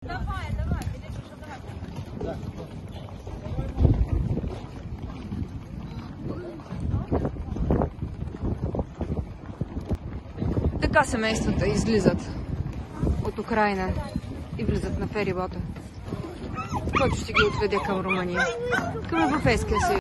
Така семействата излизат от Украйна и влизат на ферибота, който ще ги отведе към Румъния, към Европейския съюз.